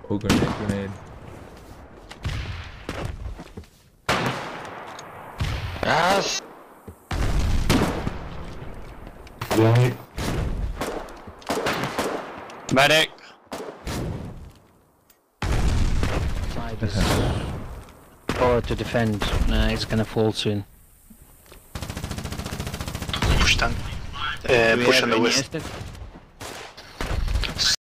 Oh, grenade. Yes! Medic! Side is forward to defend. He's gonna fall soon. Push tank. Push on the west.